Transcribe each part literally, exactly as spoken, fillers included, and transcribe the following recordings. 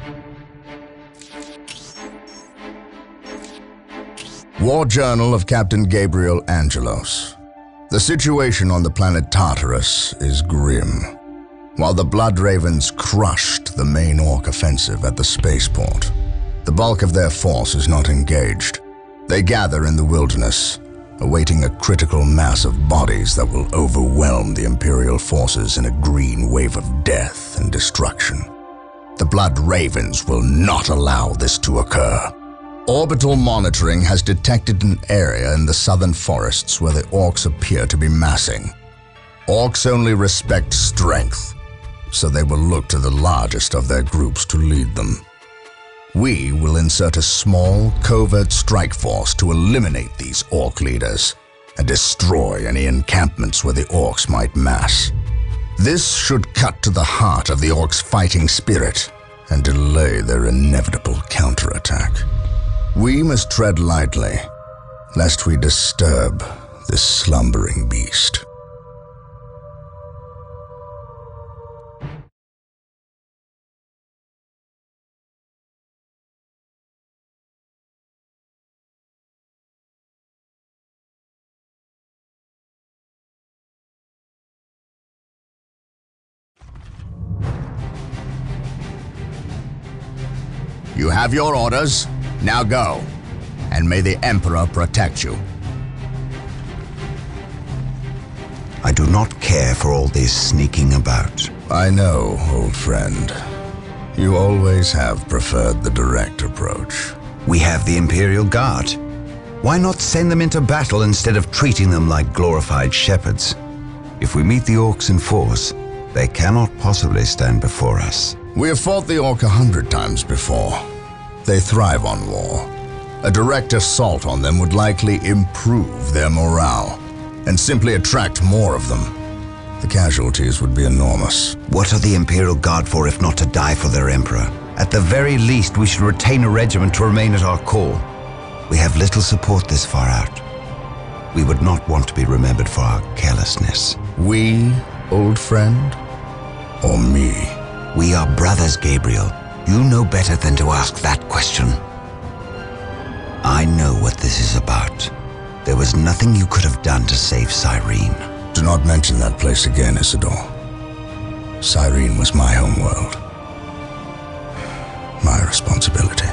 War Journal of Captain Gabriel Angelos. The situation on the planet Tartarus is grim. While the Blood Ravens crushed the main Orc offensive at the spaceport, the bulk of their force is not engaged. They gather in the wilderness, awaiting a critical mass of bodies that will overwhelm the Imperial forces in a green wave of death and destruction. The Blood Ravens will not allow this to occur. Orbital monitoring has detected an area in the southern forests where the Orcs appear to be massing. Orcs only respect strength, so they will look to the largest of their groups to lead them. We will insert a small, covert strike force to eliminate these Orc leaders and destroy any encampments where the Orcs might mass. This should cut to the heart of the Orcs' fighting spirit and delay their inevitable counterattack. We must tread lightly, lest we disturb this slumbering beast. You have your orders. Now go, and may the Emperor protect you. I do not care for all this sneaking about. I know, old friend. You always have preferred the direct approach. We have the Imperial Guard. Why not send them into battle instead of treating them like glorified shepherds? If we meet the Orcs in force, they cannot possibly stand before us. We have fought the Orc a hundred times before. They thrive on war. A direct assault on them would likely improve their morale and simply attract more of them. The casualties would be enormous. What are the Imperial Guard for if not to die for their Emperor? At the very least, we should retain a regiment to remain at our core. We have little support this far out. We would not want to be remembered for our carelessness. We, old friend, or me? We are brothers, Gabriel. You know better than to ask that question. I know what this is about. There was nothing you could have done to save Cyrene. Do not mention that place again, Isidore. Cyrene was my homeworld. My responsibility.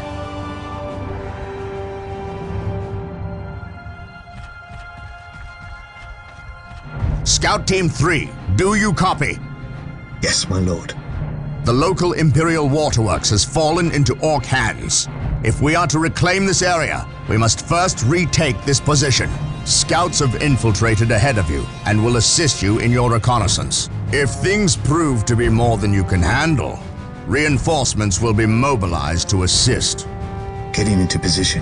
Scout Team three, do you copy? Yes, my lord. The local Imperial waterworks has fallen into Orc hands. If we are to reclaim this area, we must first retake this position. Scouts have infiltrated ahead of you and will assist you in your reconnaissance. If things prove to be more than you can handle, reinforcements will be mobilized to assist. Getting into position.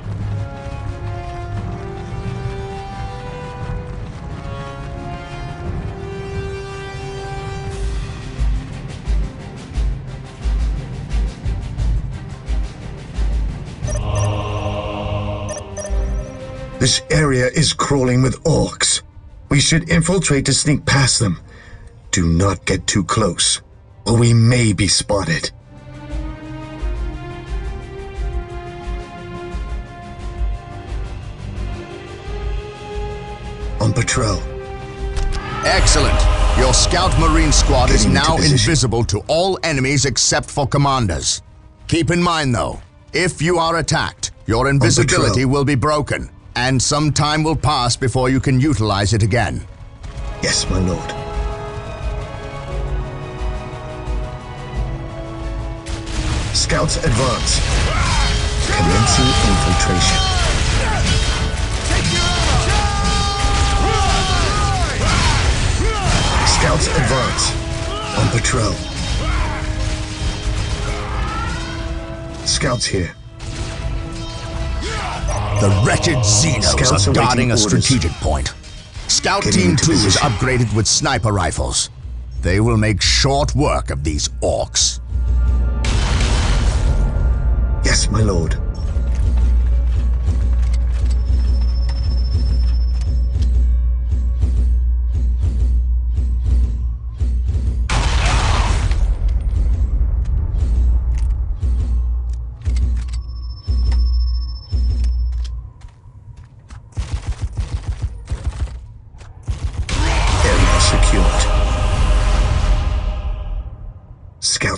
This area is crawling with Orcs. We should infiltrate to sneak past them. Do not get too close, or we may be spotted. On patrol. Excellent. Your Scout Marine squad is Getting into now position. invisible to all enemies except for commanders. Keep in mind, though, if you are attacked, your invisibility will be broken, and some time will pass before you can utilize it again. Yes, my lord. Scouts advance. Commencing infiltration. Scouts advance. On patrol. Scouts here. The wretched Xenos Scouts are guarding a awaiting orders. strategic point. Scout Getting Team into two is position. upgraded with sniper rifles. They will make short work of these Orcs. Yes, my lord.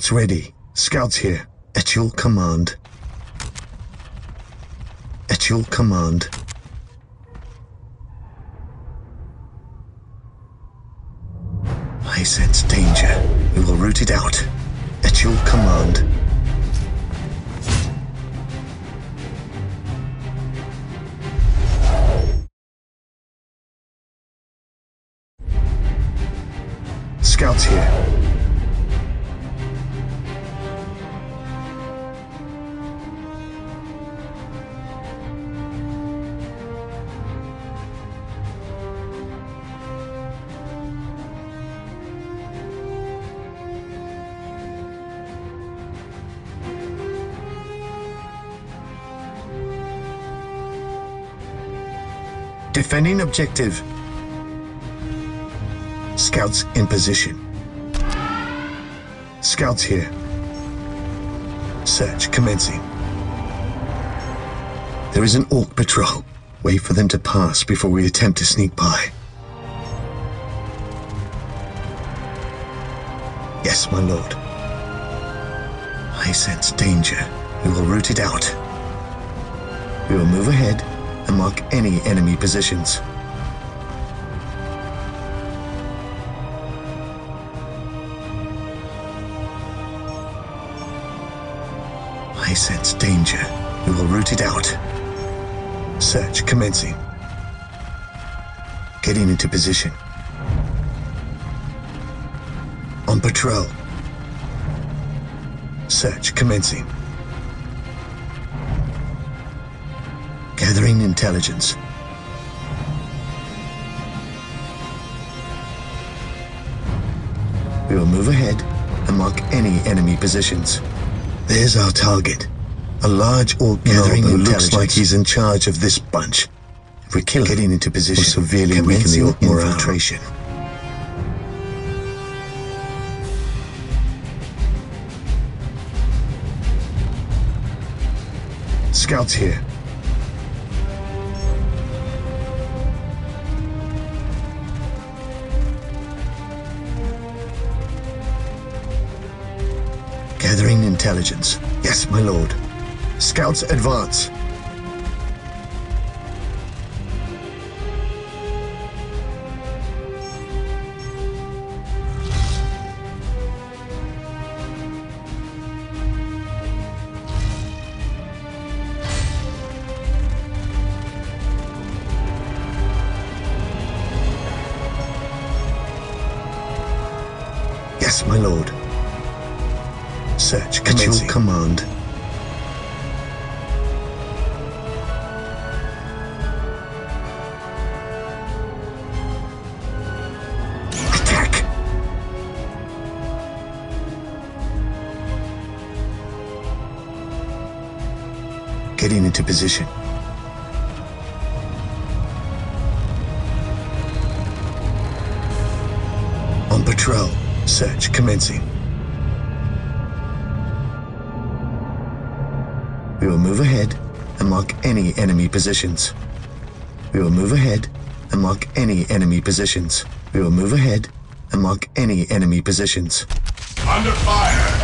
Scouts ready. Scouts here. At your command. At your command. I sense danger. We will root it out. At your command. Scouts here. Defending objective. Scouts in position. Scouts here. Search commencing. There is an Orc patrol. Wait for them to pass before we attempt to sneak by. Yes, my lord. I sense danger. We will root it out. We will move ahead and mark any enemy positions. I sense danger. We will root it out. Search commencing. Getting into position. On patrol. Search commencing. Gathering intelligence. We will move ahead and mark any enemy positions. There's our target. A large Orc gathering who looks like he's in charge of this bunch. If we kill him, getting into position, we'll severely weaken the Orc infiltration. Scouts here. Gathering intelligence. Yes, my lord. Scouts advance. Yes, my lord. Search commencing. At your command. Attack! Getting into position. On patrol. Search commencing. We will move ahead and mark any enemy positions. We will move ahead and mark any enemy positions. We will move ahead and mark any enemy positions. Under fire!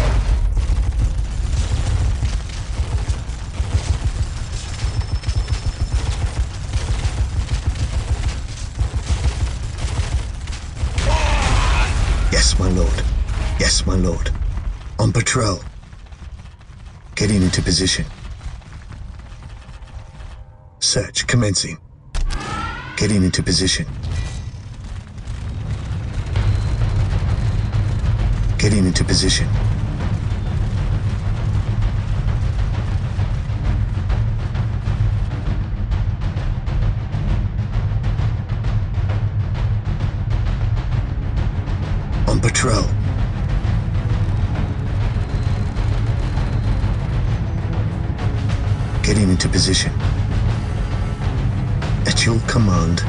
Yes, my lord. Yes, my lord. On patrol. Getting into position. Search commencing. Getting into position. Getting into position. On patrol. Getting into position. At your command.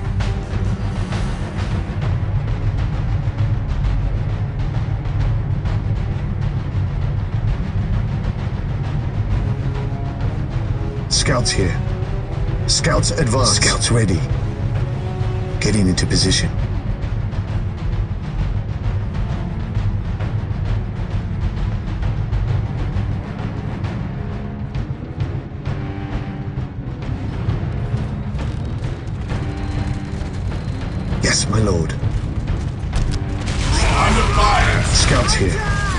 Scouts here. Scouts advance. Scouts ready. Getting into position. my lord. Under fire! Scouts here.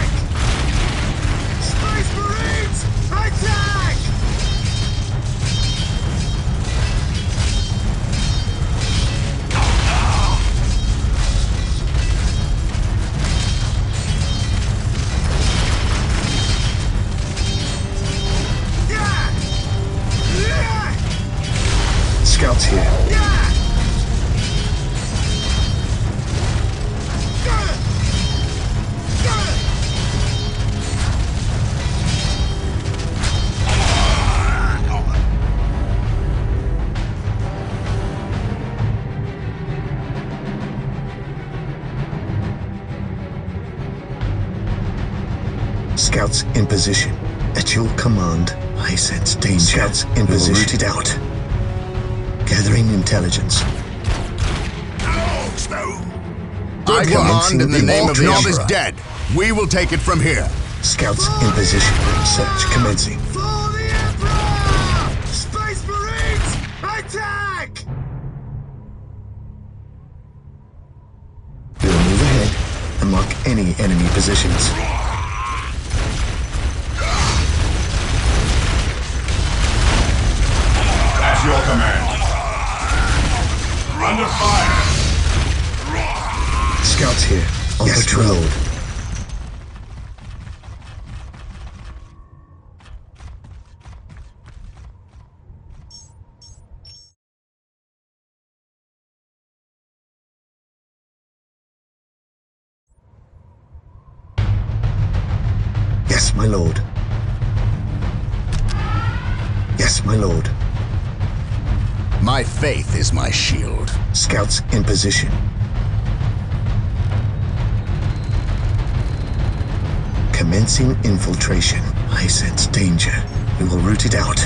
Space Marines, attack! Scouts here. Scouts in position. At your command, I sense danger. Scouts in we position. Root it out. Gathering intelligence. I command in the name of the Emperor. Is dead. We will take it from here. Scouts in position. Search commencing. For the Emperor! Space Marines, attack! We'll move ahead and mark any enemy positions. At your command. Under fire! Scouts here, on yes, patrol. Lord. Yes, my lord. Yes, my lord. My faith is my shield. Scouts in position. Commencing infiltration. I sense danger. We will root it out.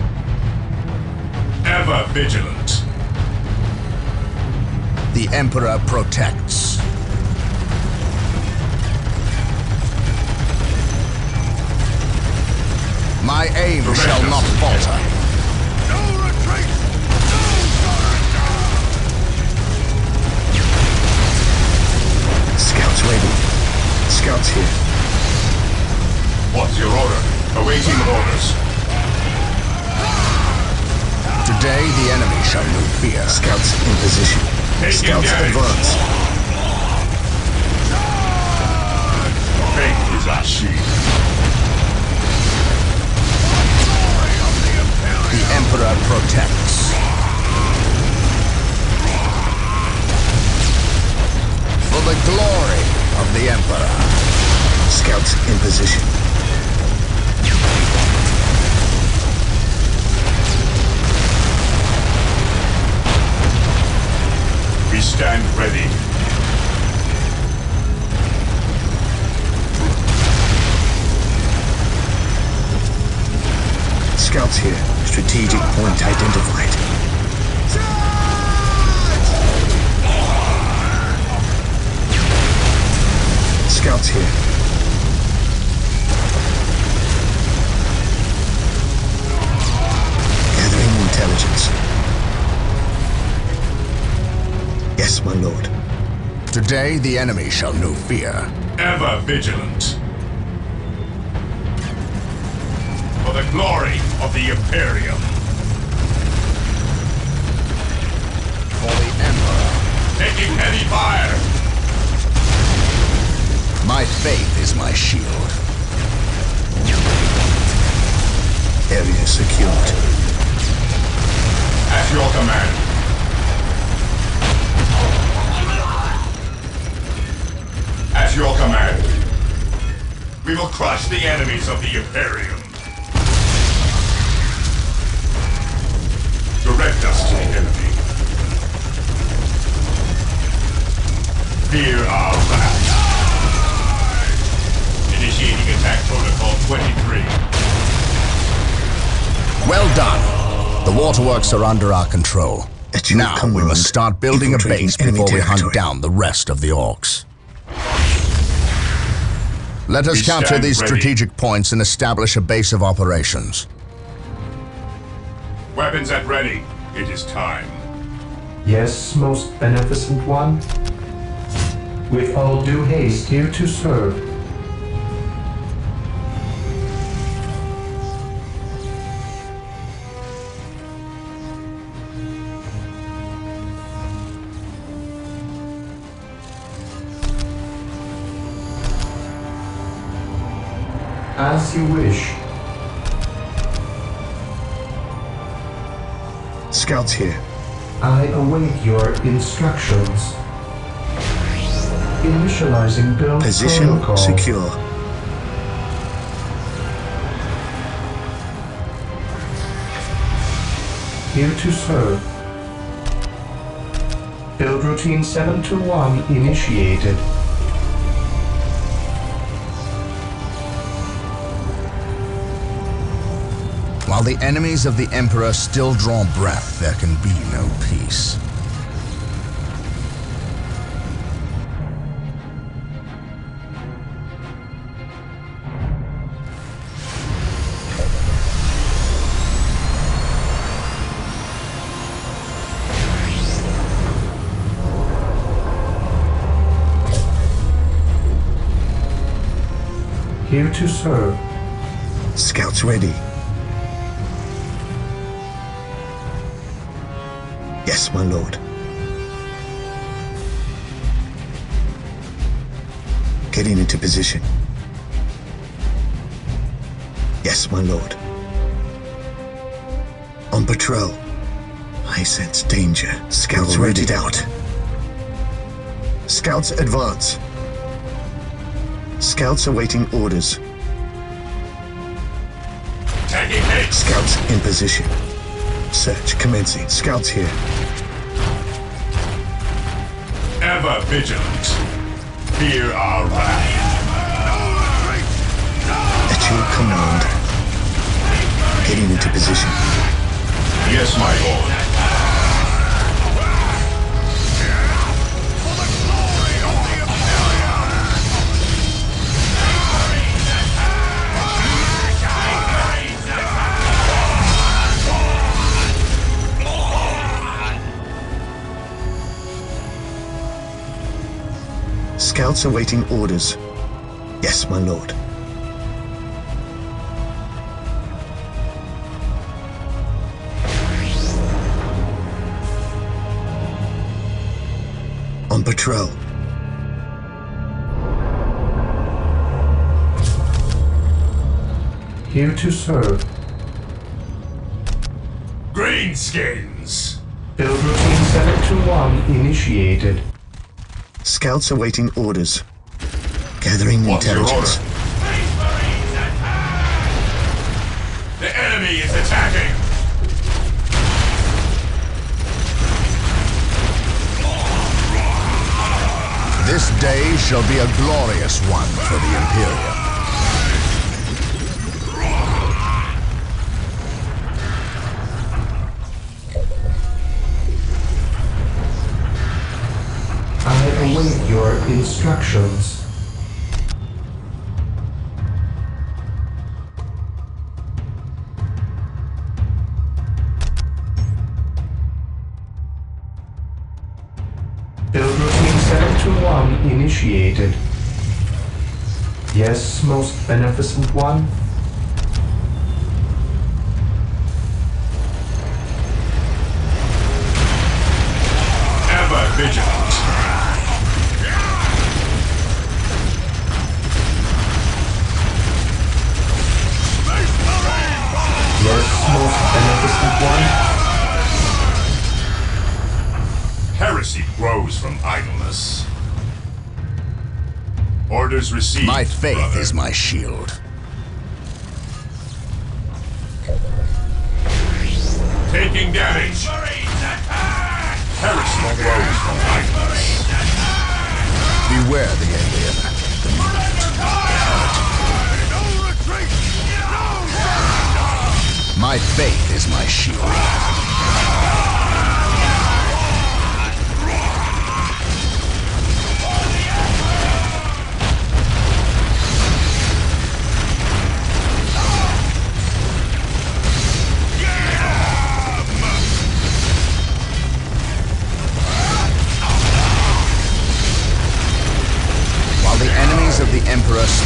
Ever vigilant. The Emperor protects. My aim Prevent shall us. not falter. No retreat! Scouts ready. Scouts here. What's your order? Awaiting orders. Today the enemy shall know fear. Scouts in position. Take Scouts engage. advance. Faith is our shield. The Emperor protects. For the glory of the Emperor. Scouts in position. We stand ready. Scouts here. Strategic point identified. Scouts here. Gathering intelligence. Yes, my lord. Today the enemy shall know fear. Ever vigilant. For the glory of the Imperium. For the Emperor. Taking heavy fire. My faith is my shield. Area secured. At your command. At your command. We will crush the enemies of the Imperium. Direct us to the enemy. Fear our wrath. Initiating attack protocol twenty-three. Well done. The waterworks are under our control. Now command, we must start building a base before we hunt down the rest of the orcs. Let us we capture these ready. strategic points and establish a base of operations. Weapons at ready. It is time. Yes, most beneficent one. With all due haste, here to serve. As you wish. Scouts here. I await your instructions. Initializing build Position protocol. secure. Here to serve. Build routine seven two one initiated. While the enemies of the Emperor still draw breath, there can be no peace. Here to serve. Scouts ready. Yes, my lord. Getting into position. Yes, my lord. On patrol. I sense danger. Scouts ready out. Scouts advance. Scouts awaiting orders. Taking hits. Scouts in position. Search commencing. Scouts here. Ever vigilant. Fear our wrath. At your command. Getting into position. Yes, my lord. Scouts awaiting orders. Yes, my lord. On patrol. Here to serve. Greenskins. Build routine seven two one initiated. Scouts awaiting orders. Gathering What's your intelligence. order? The enemy is attacking. This day shall be a glorious one for the Imperium. I await your instructions. Build routine seven two one initiated. Yes, most beneficent one. Ever vigilant. Yes, most beneficent one. Heresy grows from idleness. Orders received. My faith brother. is my shield. Taking damage. Heresy grows from idleness. Beware the alien. The mutant. No retreat! No! My faith is my shield.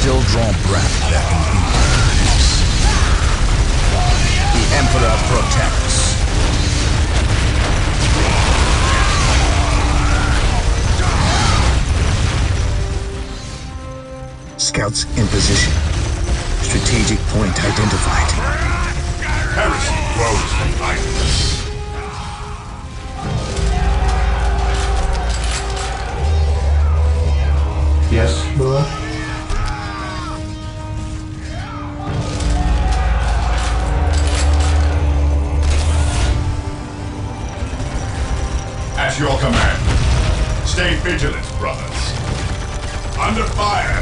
still draw breath, there can be no peace. The Emperor protects. Scouts in position. Strategic point identified. Heresy grows from idleness. Yes, Lord. At your command. Stay vigilant, brothers. Under fire!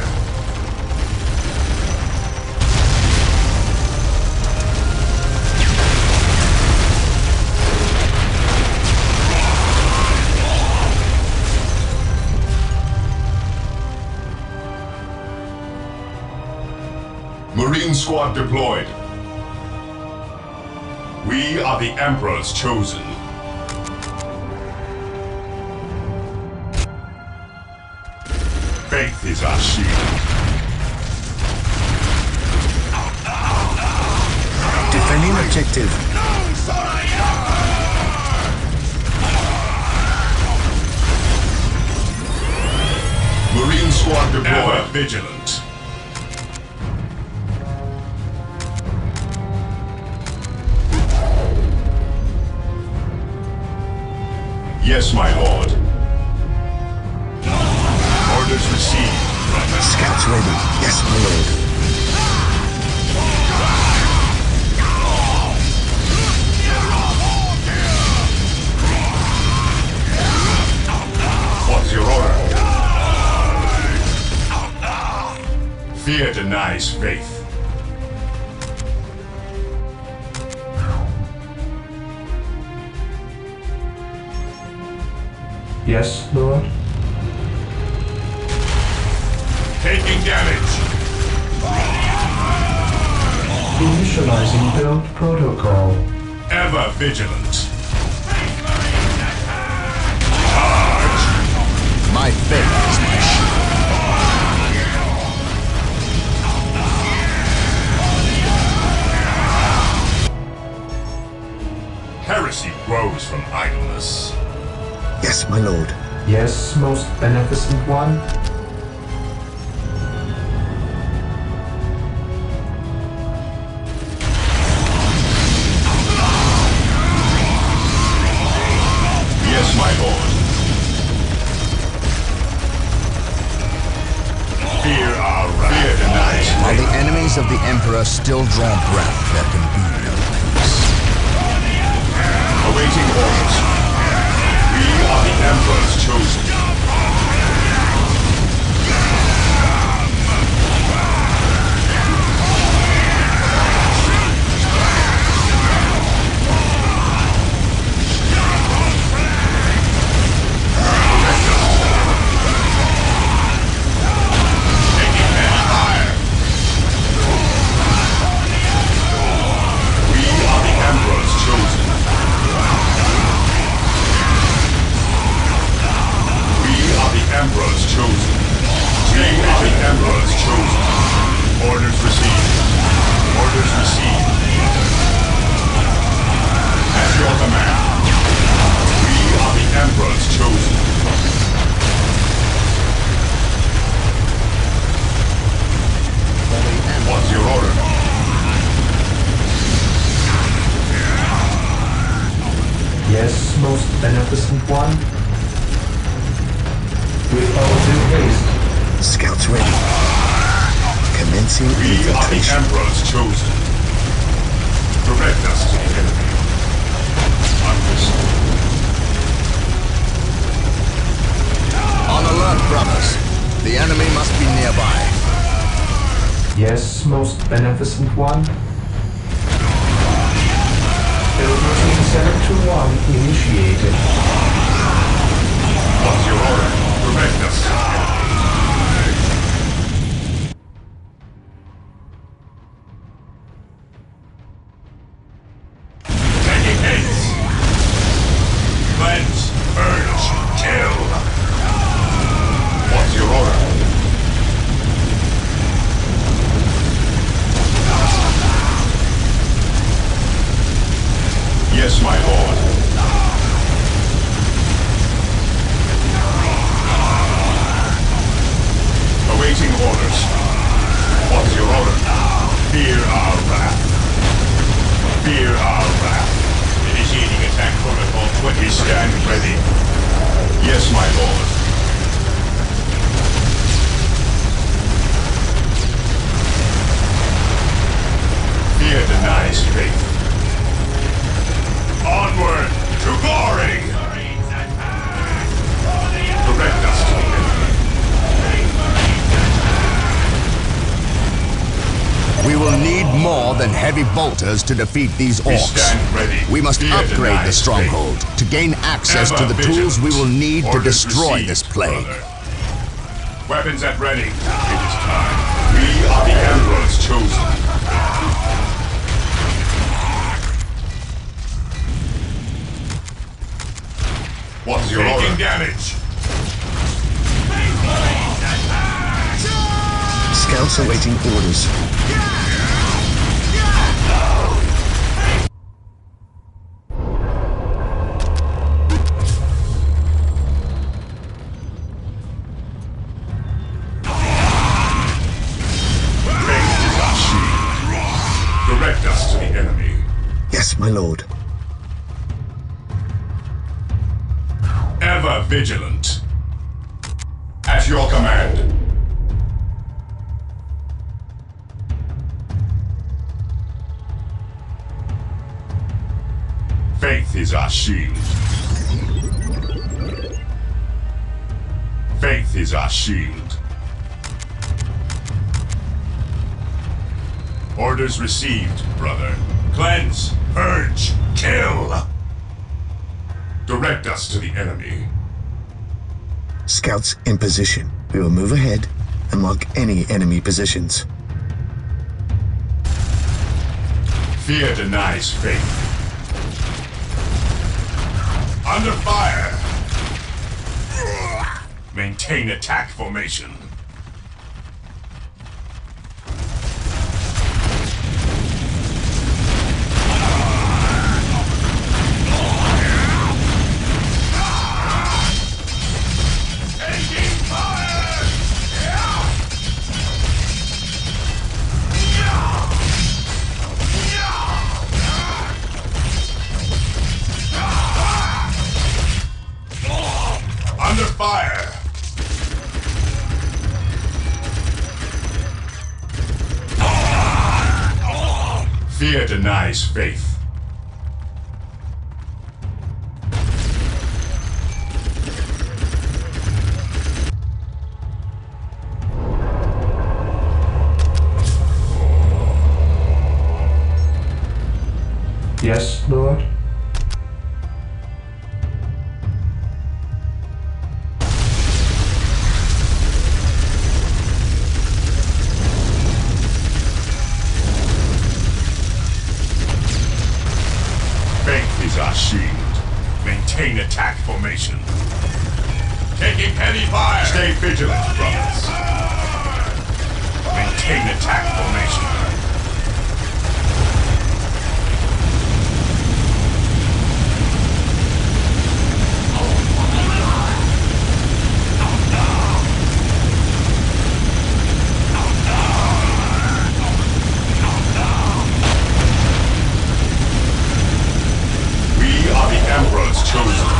Marine squad deployed. We are the Emperor's chosen. Faith is our shield. Defending objective. Marine squad deployed. Ever vigilant. Yes, my lord. Orders received. Scouts ready. Yes, my lord. What's your order? Fear denies faith. Yes, Lord. Taking damage. Initializing build protocol. Ever vigilant. My faith is my shield. Heresy grows from idleness. Yes, my lord. Yes, most beneficent one. Yes, my lord. Fear our wrath. Fear denies. While the enemies of the Emperor still draw breath, there can be no peace. Awaiting orders. We are the Emperor's chosen. Emperor's chosen. We are the Emperor's chosen. Orders received. Orders received. At your command. We are the Emperor's chosen. What's your order? Yes, most beneficent one. With all due haste. Scouts ready. Commencing We are the infiltration. Emperor's chosen. Direct us to the enemy. Understood. On alert, brothers. The enemy must be nearby. Yes, most beneficent one. Building Sector one initiated. What's your order? Direct us. Taking haste. Cleanse, purge, kill. What's your order? Yes, my lord. Awaiting orders. What's your order? Fear our wrath. Fear our wrath. Initiating attack protocol twenty. Stand ready. Yes, my lord. Fear denies faith. Onward to glory! Direct us to the enemy. We will need more than heavy bolters to defeat these We orcs. stand ready. We must Fear upgrade the denies stronghold faith. to gain access Ever to the tools we will need vigilant. to Orders destroy received, this plague. brother. Weapons at ready. It is time. We are the Emperor's chosen. What's your Taking order? damage. Scouts awaiting orders. Faith is our shield. Direct us to the enemy. Yes, my lord. Ever vigilant. At your command. Faith is our shield. Faith is our shield. Orders received, brother. Cleanse, purge, kill. Direct us to the enemy. Scouts in position. We will move ahead and mark any enemy positions. Fear denies faith. Under fire! Maintain attack formation. Taking fire! Under fire! Fear denies faith. Yes, Lord? Faith is our shield. Maintain attack formation. Taking heavy fire! Stay vigilant, brothers. Maintain attack formation. We are the Emperor's chosen.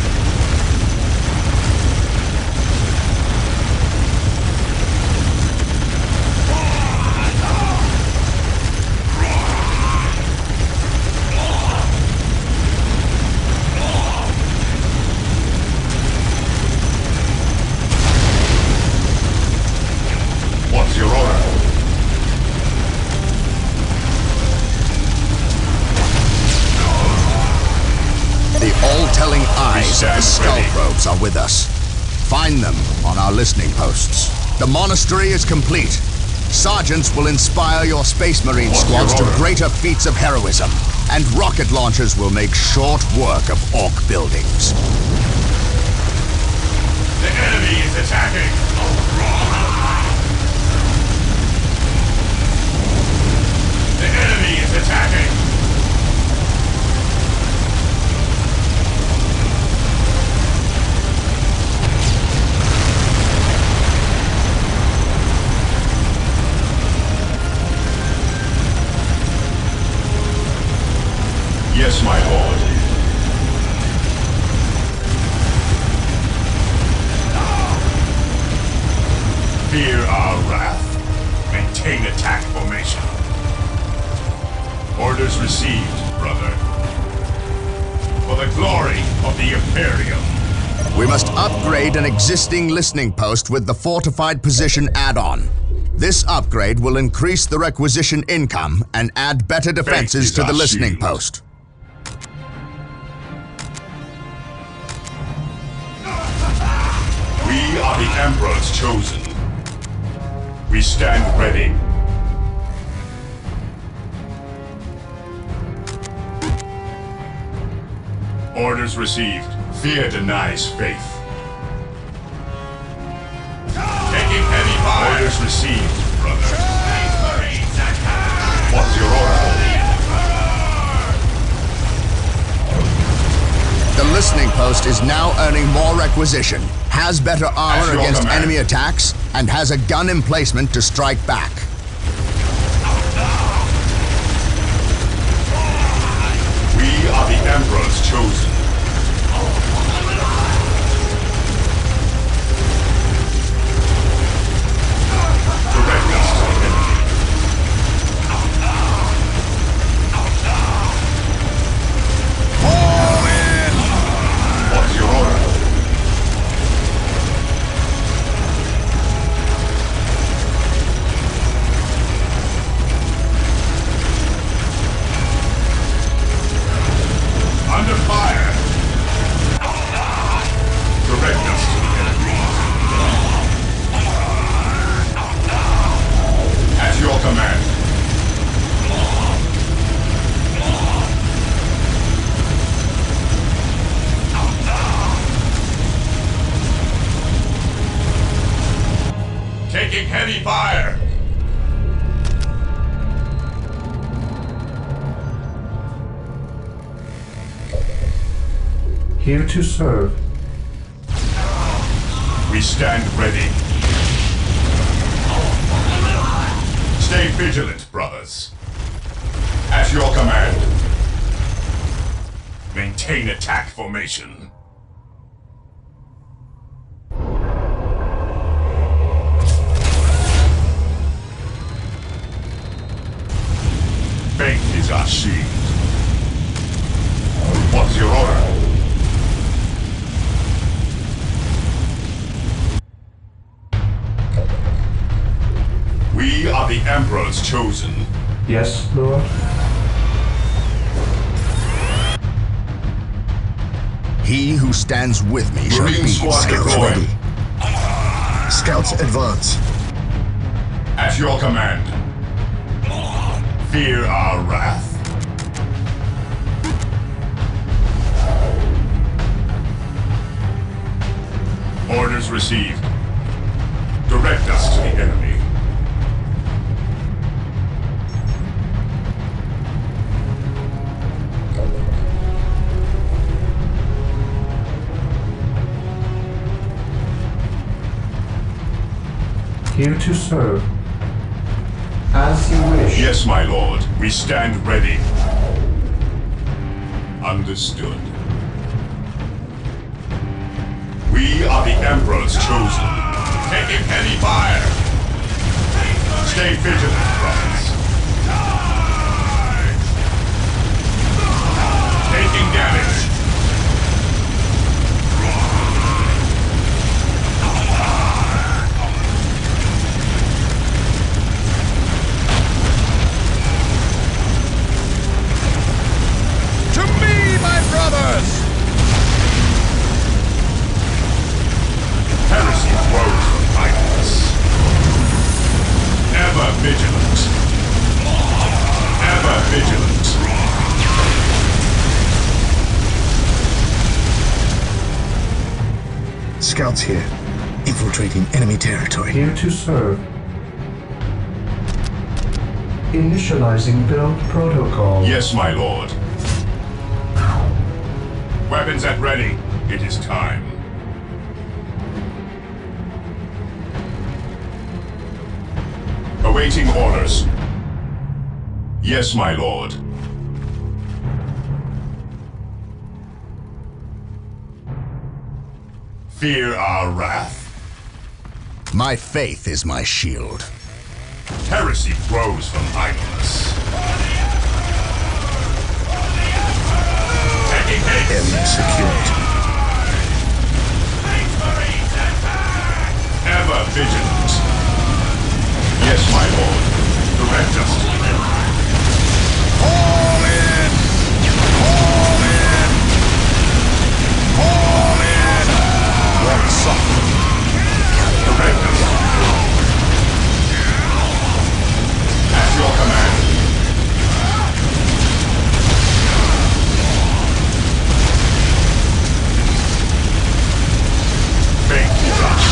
What's your order? The all-telling eyes of the stand skull ready. probes are with us. Find them on our listening posts. The monastery is complete. Sergeants will inspire your Space Marine What's your squads to order? greater feats of heroism, and rocket launchers will make short work of Orc buildings. The enemy is attacking. The enemy is attacking. Yes, my lord. Fear our wrath. Maintain attack formation. Orders received, brother. For the glory of the Imperium. We must upgrade an existing listening post with the Fortified Position add-on. This upgrade will increase the requisition income and add better defenses to the listening shield. post. We are the Emperor's chosen. We stand ready. Orders received. Fear denies faith. Taking heavy fire. Orders received, brother. What's your order? The listening post is now earning more requisition, has better armor At your against command. enemy attacks, and has a gun emplacement to strike back. We are the Emperor's chosen. Direct us to the enemy. Fall in! What's your order? Under fire! Direct us to the enemy. At your command. Taking heavy fire! Here to serve. We stand ready. Stay vigilant, brothers. At your command. Maintain attack formation. Faith is our shield. What's your order? We are the Emperor's chosen. Yes, Lord? He who stands with me shall Marine be squad Scouts deployed. ready. Scouts advance. At your command. Fear our wrath. Orders received. Direct us to the enemy. Here to serve. As you wish. Yes, my lord. We stand ready. Understood. We are the Emperor's chosen. Taking heavy fire. Stay vigilant, brothers. Taking damage. To me, my brothers! Heresy grows from idleness. Ever vigilant. Ever vigilant. Scouts here. Infiltrating enemy territory. Here to serve. Initializing build protocol. Yes, my lord. Weapons at ready. It is time. Awaiting orders. Yes, my lord. Fear our wrath. My faith is my shield. Heresy grows from idleness. Taking hits. Area secured. Ever vigilant. Yes, my lord. Direct us to them. All in! All in! All in! Walk softly. Direct us. At your command. Fate is us.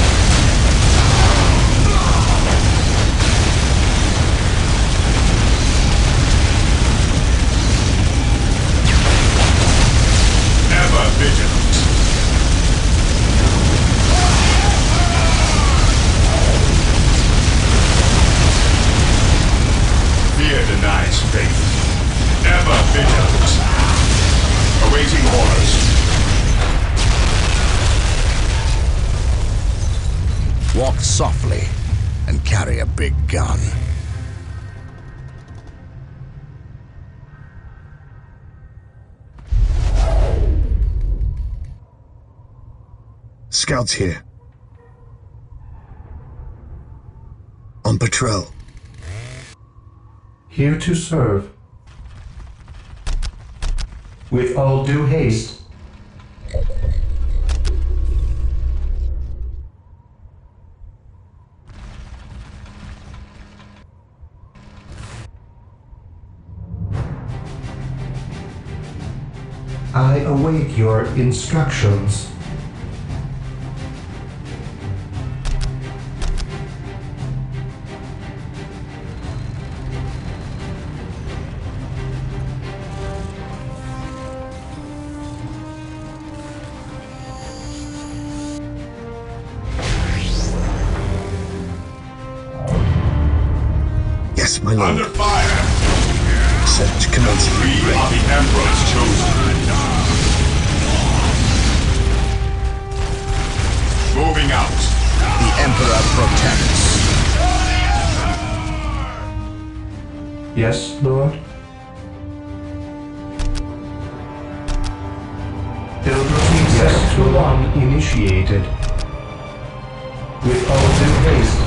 Ever vigilant. Fear denies faith. Ever vigilant. Awaiting orders. Walk softly and carry a big gun. Scouts here. On patrol. Here to serve. With all due haste. I await your instructions. Yes, my lord. Under fire. Search commencing. We are the Emperor's chosen. Moving out. The Emperor protects. Yes, Lord? Pilgrimage yes to one initiated. With all due haste.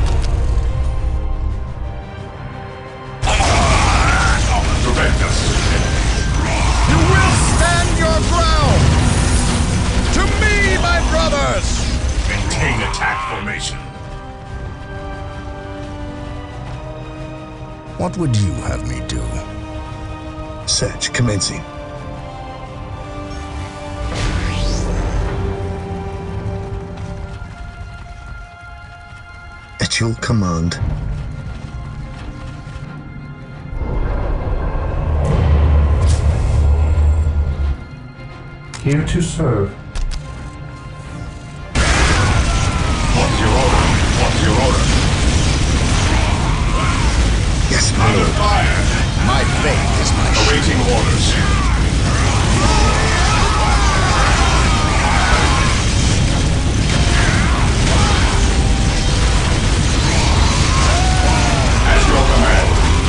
Direct us. You will stand your ground! To me, my brothers! Maintain attack formation. What would you have me do? Search commencing. At your command. Here to serve. What's your order? What's your order? Yes, my Under lord. fire. My faith is my shield. Awaiting orders. At your command.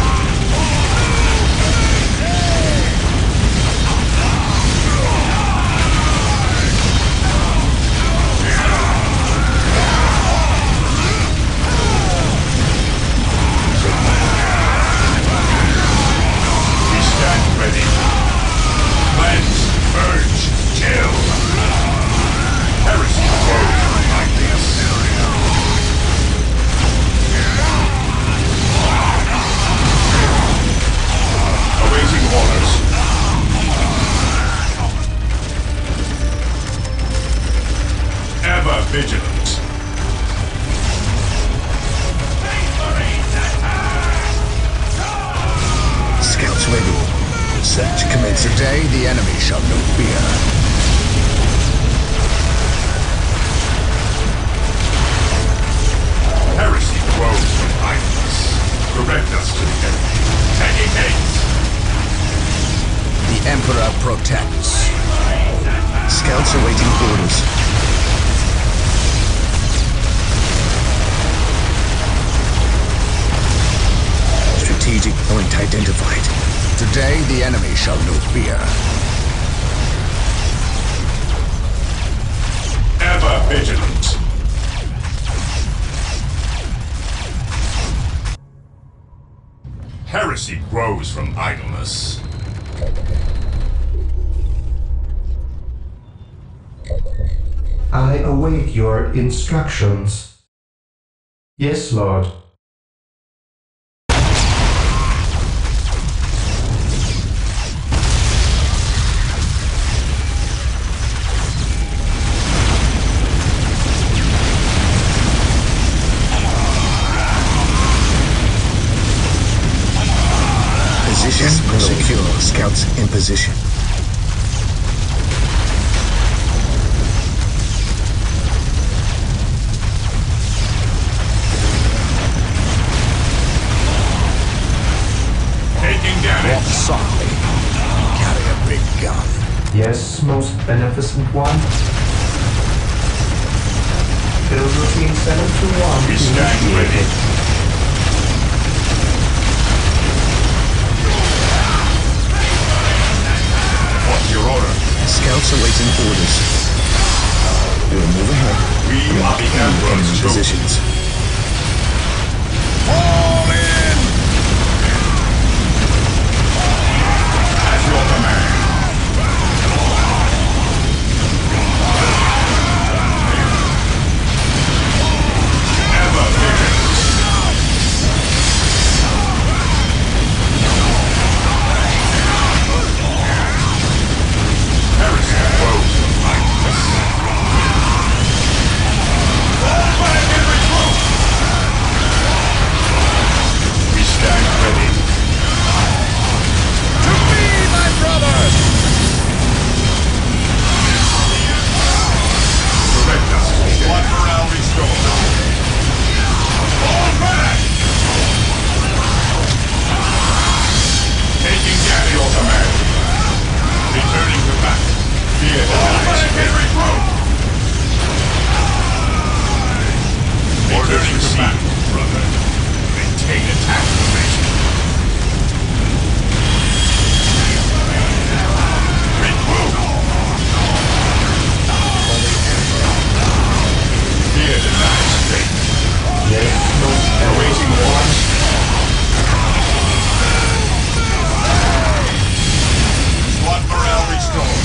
We stand ready. Cleanse, purge, kill. Heresy grows like this. Awaiting orders. Ever vigilant. Scouts ready. Search commencing. Today the enemy shall know fear. Heresy grows from idleness. Direct us to the enemy. Taking haste. The Emperor protects. Scouts awaiting orders. Strategic point identified. Today, the enemy shall know fear. Ever vigilant. Heresy grows from idleness. I await your instructions. Yes, Lord. Position secure. Scouts in position. Taking damage. Walk softly. Carry a big gun. Yes, most beneficent one. Build routine seven two one. We stand ready. What's your order? Scouts awaiting orders. We will move ahead. We are the Emperor's Enemy troops. positions. Fall in! At your command. Ever vigilant. Heresy grows from idleness. Fall back and regroup. We stand ready. To me, my brothers! Direct us to the Blood morale restored. Fall back! Taking down your command. Returning to battle. Fear denies. Regroup. Returning to battle, brother. Maintain attack formation. Regroup. Fear denies strength. Yes, most Awaiting orders. Blood morale restored.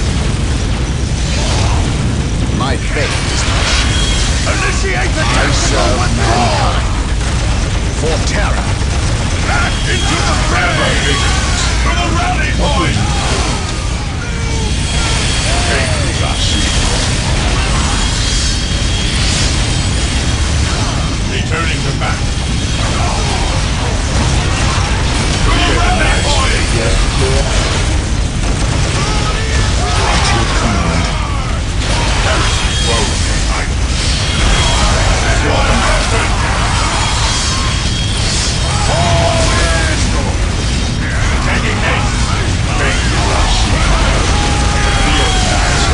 My faith is my shield. Initiate the I serve mankind. For terror. Back into the Ever fray! vigilant. For the rally point. Take us. Returning to battle. Clear the next. yes, Lord. At your command. Heresy grows from idleness. At your command. Fall in! Taking aim. Make the rush. Clear the next.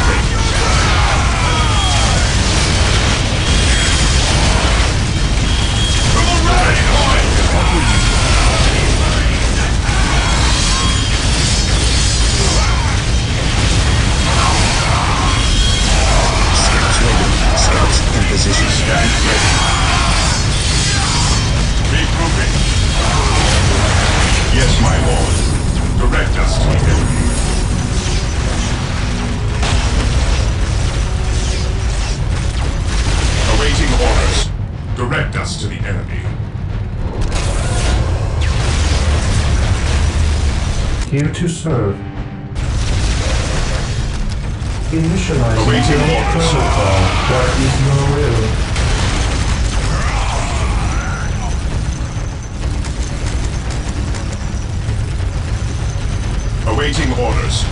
To the rally point. Scouts ready. Scouts in position. Stand ready. Regrouping. Yes, my lord. Direct us to the enemy. Awaiting orders. Direct us to the enemy. Here to serve. Initializing Awaiting build orders. protocol. What is your will? Awaiting orders.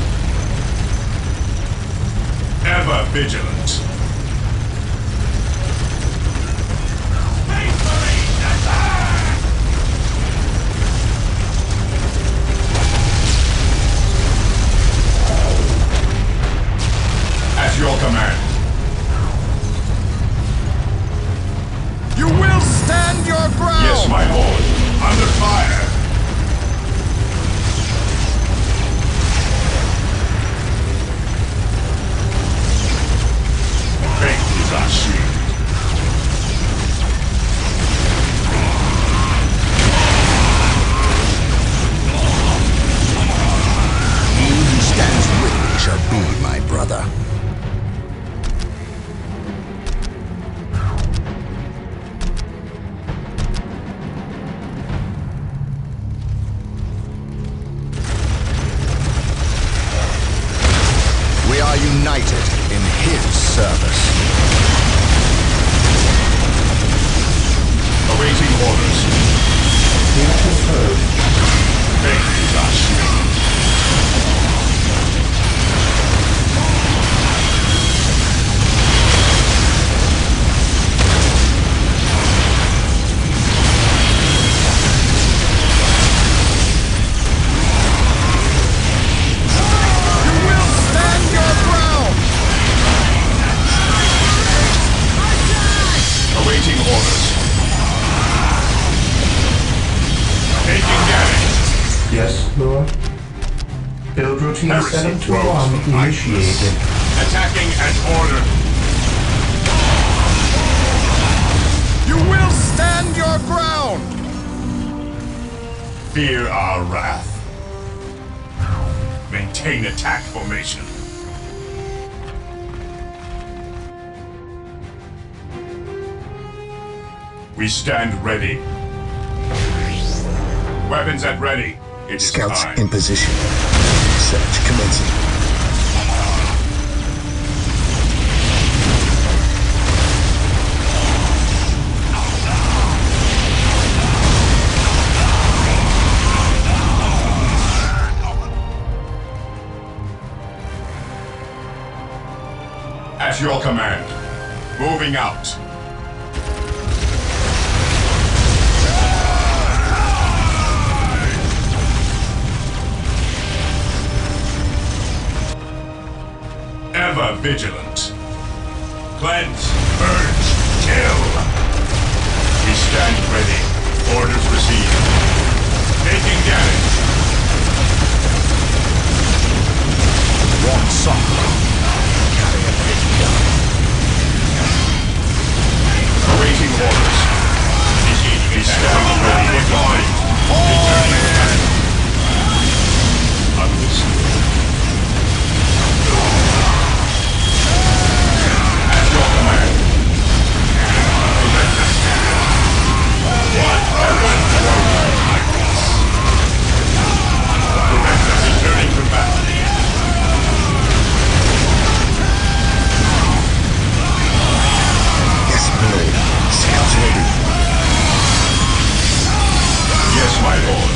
Ever vigilant. At your command. You will stand your ground! Yes, my lord. Under fire. shall be my brother. We are united in his service. Awaiting orders. Unit heard. Thank you, Josh. Awaiting orders. Taking damage. Yes, Lord. Build routine Heresy seven two grows one from Icarus. initiated. Attacking as ordered. You will stand your ground! Fear our wrath. Maintain attack formation. We stand ready. Weapons at ready. It is Scouts time. in position. Search commencing. At your command. Moving out. Ever vigilant. Cleanse, purge, kill. We stand ready. Orders received. Taking damage. One sock. Awaiting orders. We stand ready. Deployed. Returning command. Understood. At your command. One heaven warrior. Prevent us returning to battle. Yes, my lord. Scouts ready. Yes, my lord.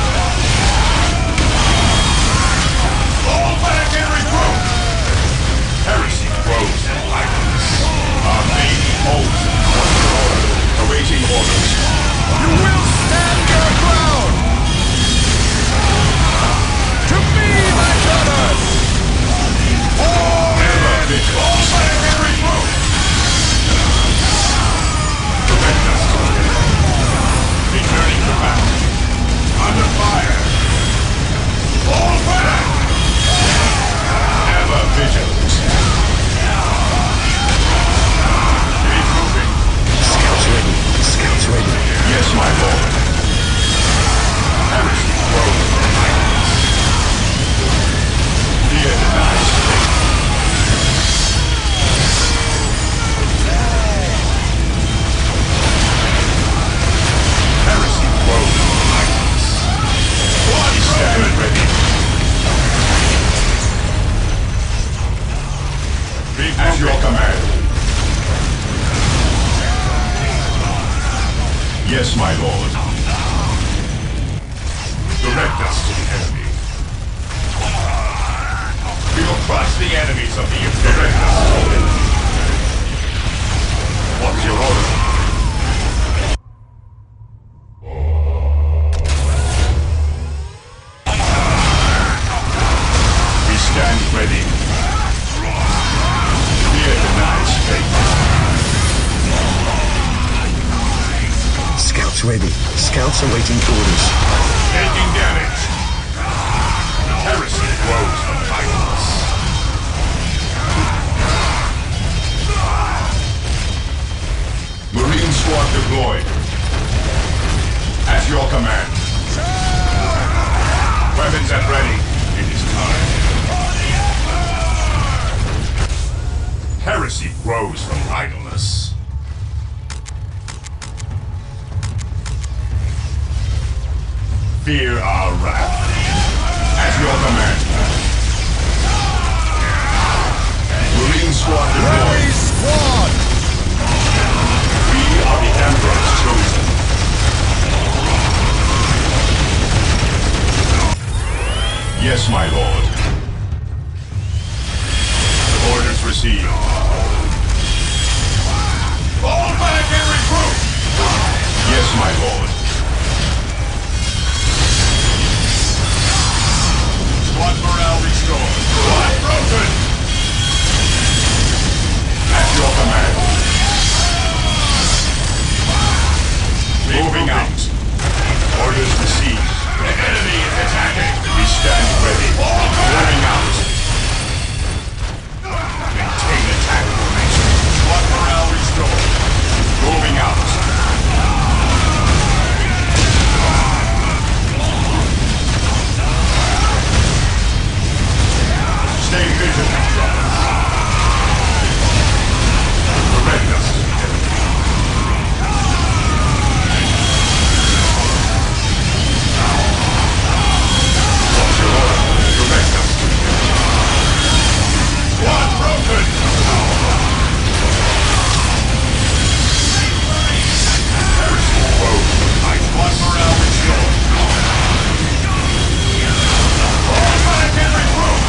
All back and recruit! Heresy grows in likeness. Our main holds. Awaiting orders. You will stand your ground! To me, my brothers! Ever vigilant. All back and recruit! Prevent us. Returning to battle. Under fire. Fall back! Ever vigilant. Regrouping. Scouts ready. Scouts ready. Yes, my lord. Heresy grows from likeness. Fear denies faith. Heresy grows from likeness. We stand ready. At your command. Yes, my lord. Direct us to the enemy. We will crush the enemies of the Imperium. Direct us to the enemy. What's your order? We stand ready. Fear denies faith. Scouts ready. Scouts awaiting orders. Taking damage. Heresy grows from violence. Marine squad deployed. At your command. Weapons at ready. It is time. heresy grows from idleness. Fear our wrath. At your command. Marine squad deployed. Squad! We are the Emperor's chosen. Yes, my lord. Orders received. Fall back and recruit! Yes, my lord. Squad morale restored. Squad broken! At your command. Moving out. Orders received. The enemy is attacking. We stand ready. Moving out. Maintain attack formation. Squad morale restored. Moving out. Stay vigilant, brother. Direct us. What's your order? Direct us. Squad broken! Heresy rose. High squad morale restored. Fall back and regroup!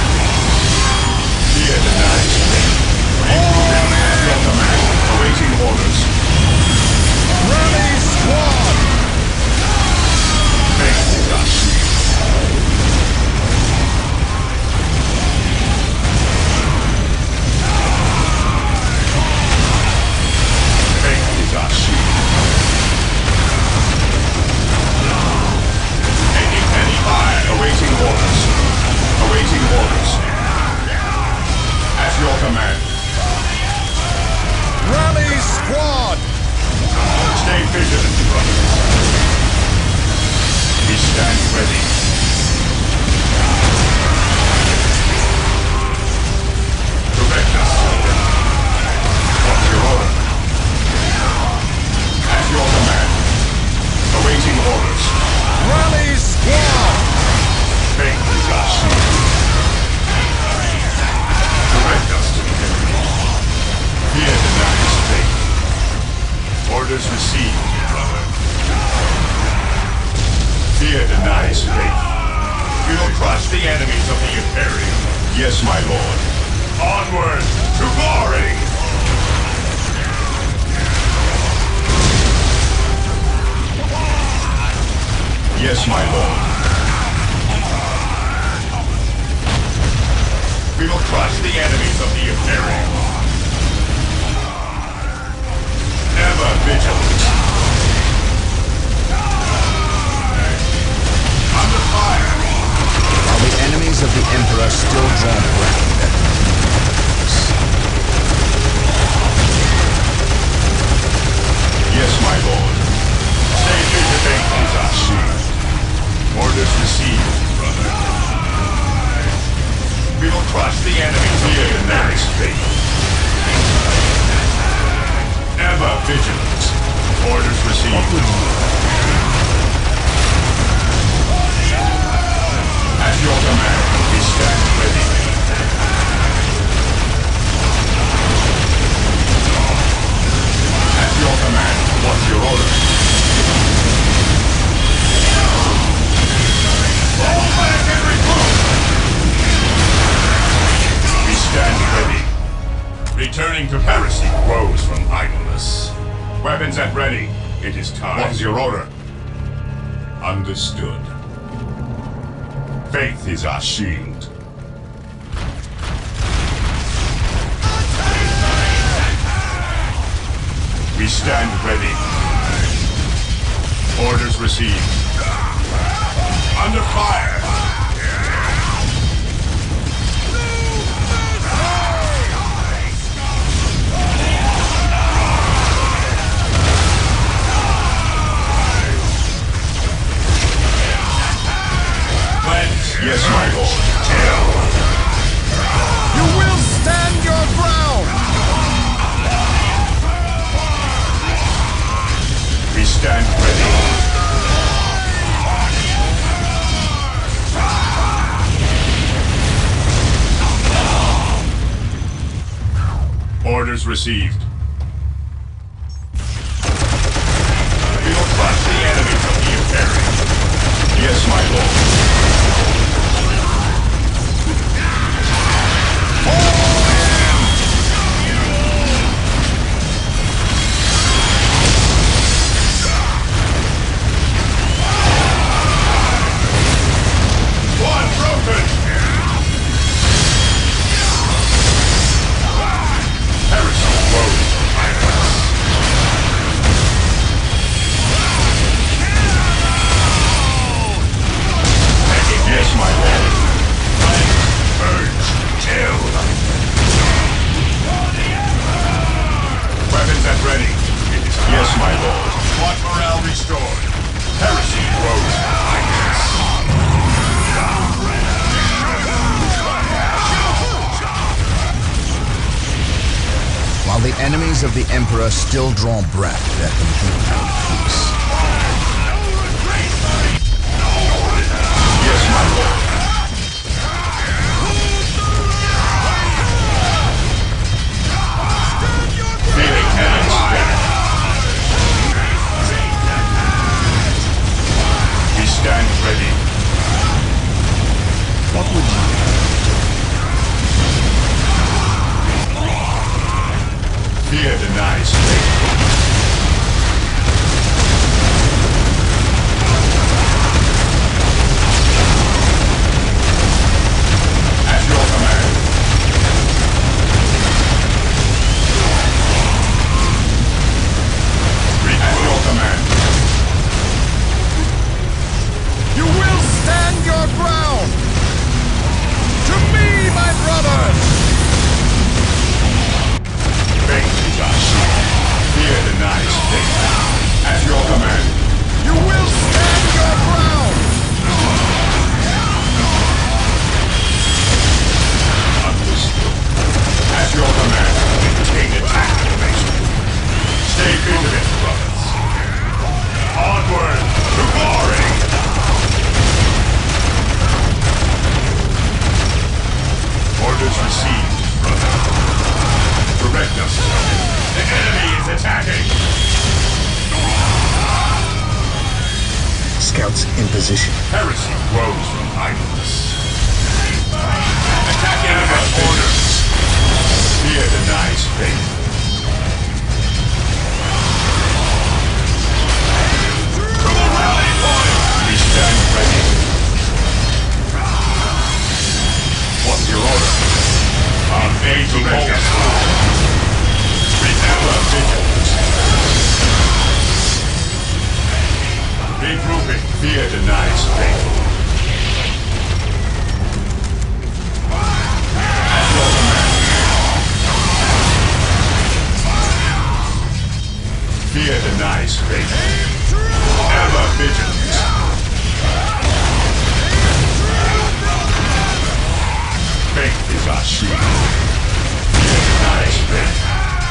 Fear denies me. Regrouping at your command. Awaiting orders. Rally squad! Faith is our shield. Faith is our shield. Taking any fire. Awaiting orders. Awaiting orders. At your command. Rally squad! Stay vigilant, brothers. We stand ready. Direct us. What's your order? At your command. Awaiting orders. Rally squad! Faith is our shield. Direct us to the enemy. Fear denies faith. Orders received, brother. Fear denies faith. We will crush the enemies of the Imperium. Yes, my lord. Onward to glory! Yes, my lord. We will crush the enemies of the Imperium. Ever vigilant. Under fire. While the enemies of the Emperor still draw breath. Yes, my lord. Stay vigilant is our shield. Orders received, brother. We will crush the enemies of the Imperium. Faith. Ever vigilant. Orders received. At your command, we stand ready. At your command, what's your order? Fall back and regroup! We stand ready. Returning to heresy grows from idleness. Weapons at ready. It is time. What's your order? Understood. Faith is our shield. We stand ready. Orders received. Under fire. Yes, my lord. You will stand your ground! Orders received. We will crush the enemies of the Imperium. Yes, my lord. While the enemies of the Emperor still draw breath, they're completely at peace. Yes, my lord. Feeling enemies ready. We stand ready. What would you do? Fear denies faith. At your command. At your command. You will stand your ground! To me, my brothers! Fear denies faith. At your command. You will stand your ground! Understood. At your command. Maintain attack formation. Stay vigilant, brothers. Onward to glory! Orders received, brother. Direct us. The enemy is attacking! Scouts in position. Heresy grows from idleness. Attack enemy orders! Fear denies faith. To the rally point! We stand ready. What's your order? Our fate holds. Remember vigilance. Regrouping. Fear denies faith. At your command. Fear denies faith. Ever vigilant. Faith is our shield. Fear denies faith.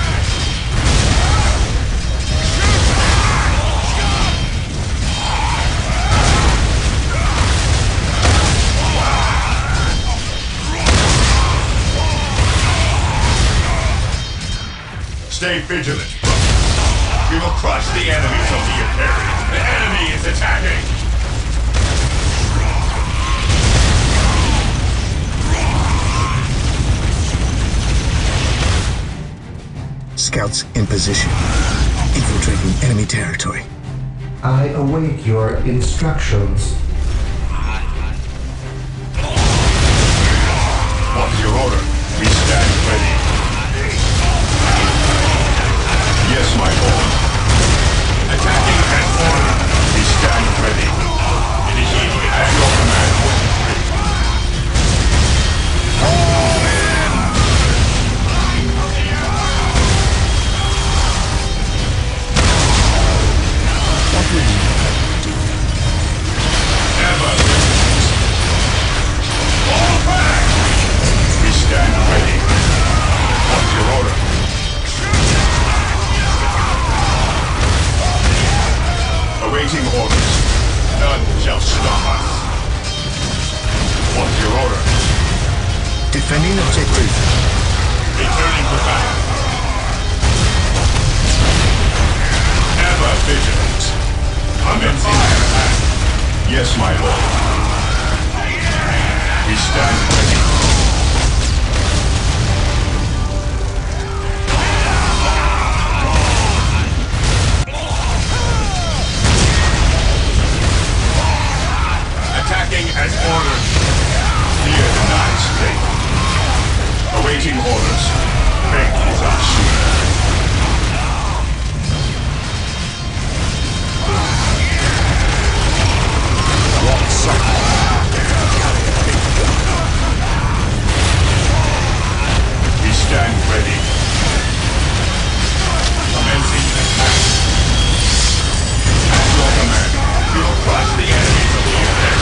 Stay vigilant, brothers. We will crush the enemies of the Imperium. The enemy is attacking! Scouts in position. Infiltrating enemy territory. I await your instructions. What's your order? We stand ready. Yes, my lord. Attacking at order. We stand ready. Initiating at your command. All in! What would you do? Ever vigilant. Fall back! We stand ready. What's your order? Awaiting orders. None shall stop us. What's your order? Defending objective. Returning to battle. vigilant. I'm in fire. Yes, my lord. We stand ready. Attacking as ordered. Fear denies faith. Awaiting orders. Faith is our shield. We stand ready. Commencing attack. At your command, we will crush the enemies of the earth.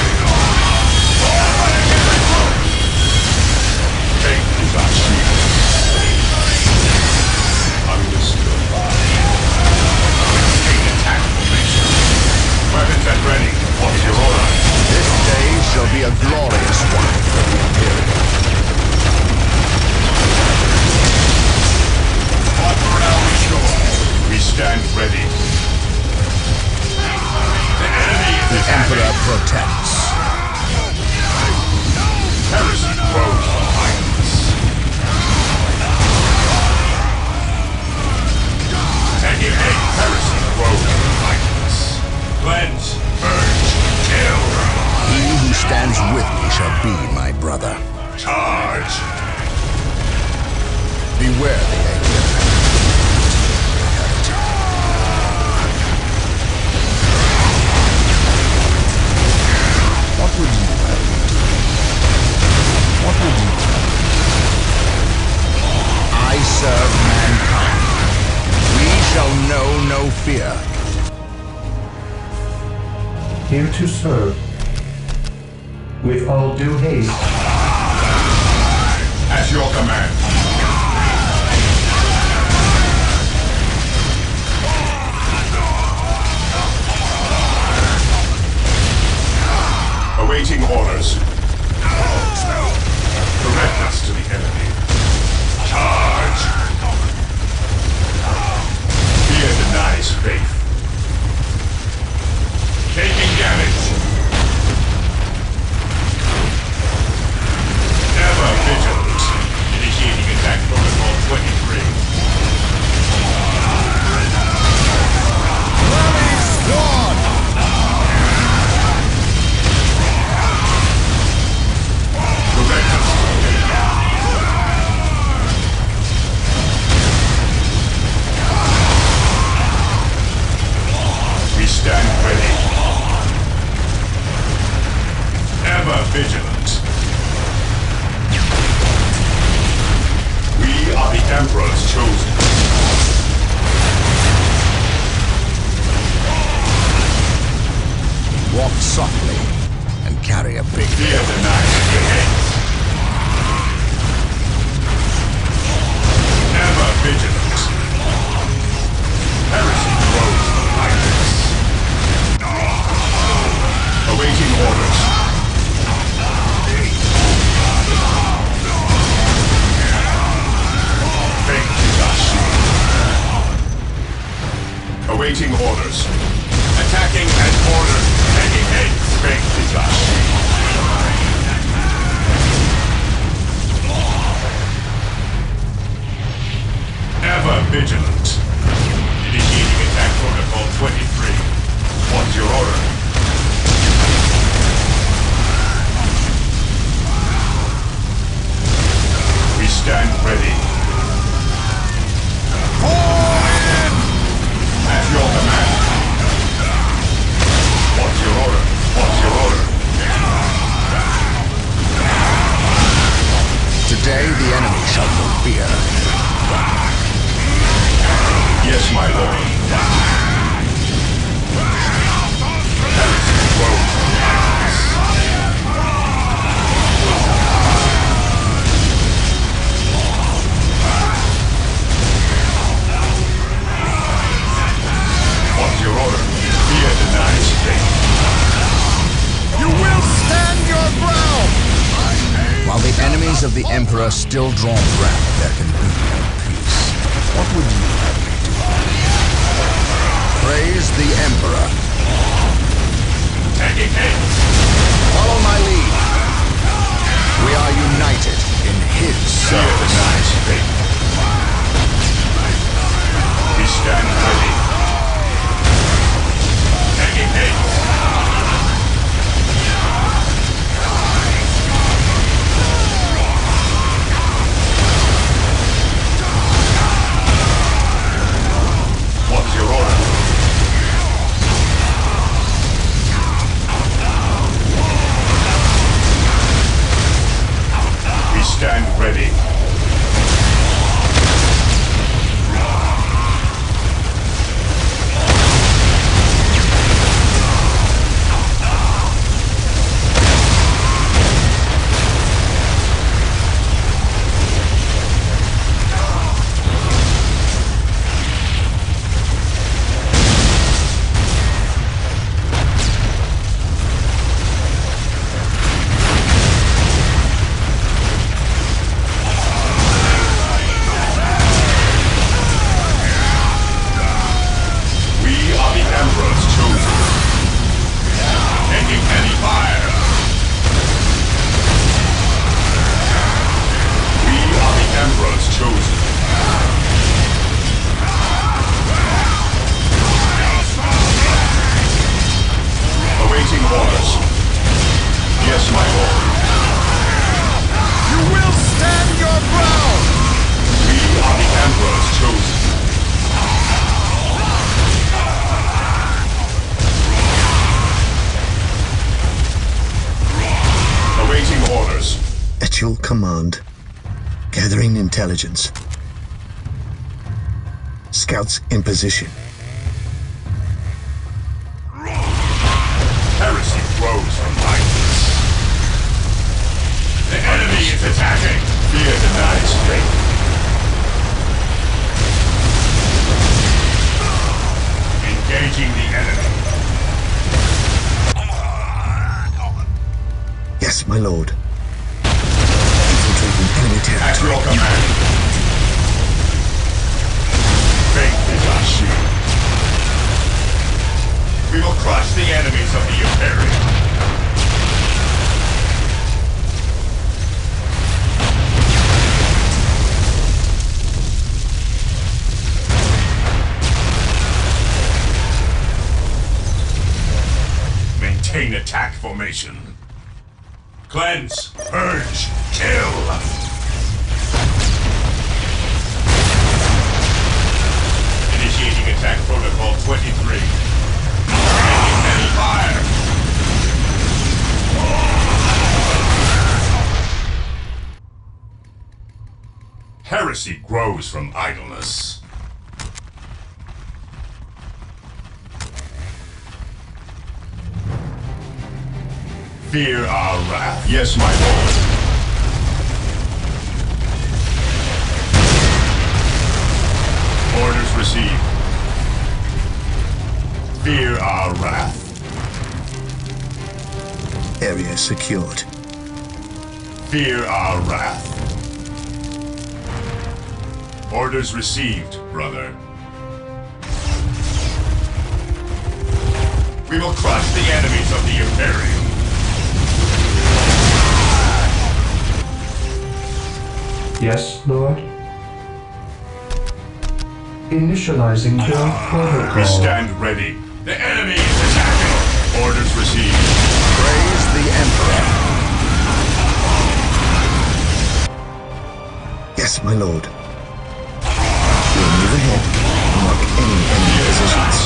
Faith is our shield. Understood. Take attack formation. Weapons at ready. What's your order? This day shall be a glorious one for the Imperium. On morale restored. We stand ready. The enemy is The attacking. Emperor protects. Heresy grows behind us. Taking a heresy grows behind us. Cleanse, purge, kill. He who stands with me shall be my brother. Charge. Beware the alien. What would you have me do? What would you have me do? I serve mankind. We shall know no fear. Here to serve. With all due haste. At your command. Awaiting orders. Direct us to the enemy. Charge. Fear denies faith. Taking damage. Ever vigilant. Initiating attack protocol twenty-three. Rally squad! Direct us to the enemy. We stand ready. Ever vigilant. We are the Emperor's chosen. Walk softly and carry a big Fear denies defense. Ever vigilant. Heresy grows behind us. Awaiting orders. Faith is our shield. Awaiting orders. Attacking as ordered. Taking aim. Faith is our shield. Ever vigilant. Initiating attack protocol twenty-three. What's your order? We stand ready. Fall in! At your command. What's your order? What's your order? Today the enemy shall know fear. Yes, my lord. Heresy grows behind us. What's your order? Fear denies faith. You will stand your ground! While the enemies of the Emperor still draw breath, there can be no peace. What would you have me do? Praise the Emperor. Taking hit. Follow my lead. We are united in his service. Nice faith. We stand ready. Taking hit. What's your order? We stand ready. Command. Gathering intelligence. Scouts in position. Heresy grows from violence. The enemy is attacking. Fear denies faith. Engaging the enemy. Yes, my lord. Enemy territory. At your command. Faith is our shield. We will crush the enemies of the Imperium. Maintain attack formation. Cleanse, purge, kill! Initiating attack protocol twenty-three. Taking heavy fire! Heresy grows from idleness. Fear our wrath. Yes, my lord. Orders received. Fear our wrath. Area secured. Fear our wrath. Orders received, brother. We will crush the enemies of the Imperium. Yes, Lord? Initializing build protocol. We stand ready. The enemy is attacking. Orders received. Praise the Emperor. Yes, my lord. We'll move ahead and mark any enemy positions.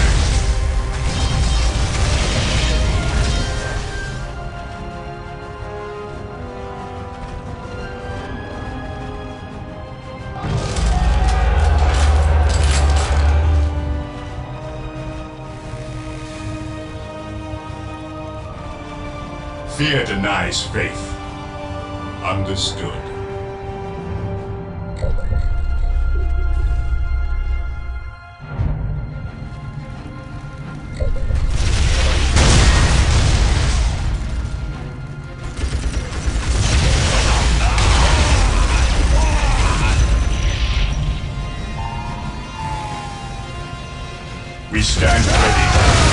Fear denies faith. Understood. We stand ready.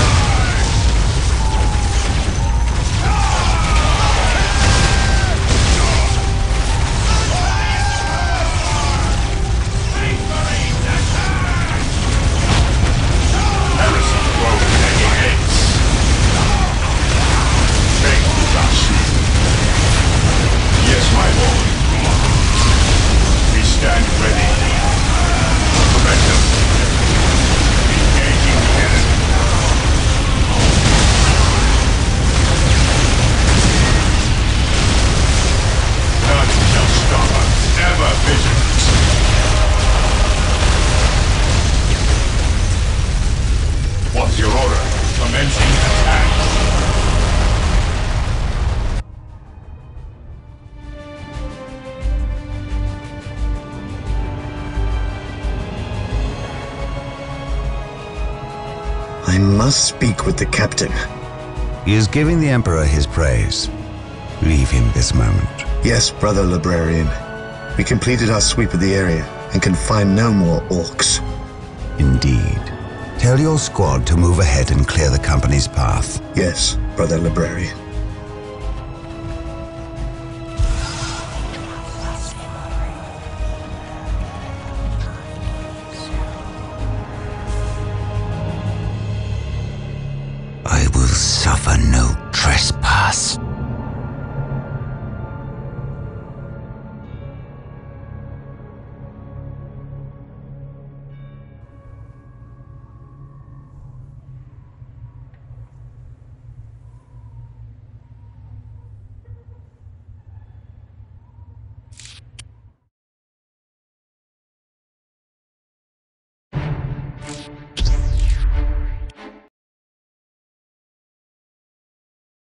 What's your order? Commencing attack. I must speak with the captain. He is giving the Emperor his praise. Leave him this moment. Yes, brother librarian. We completed our sweep of the area and can find no more orcs. Indeed. Tell your squad to move ahead and clear the company's path. Yes, brother librarian.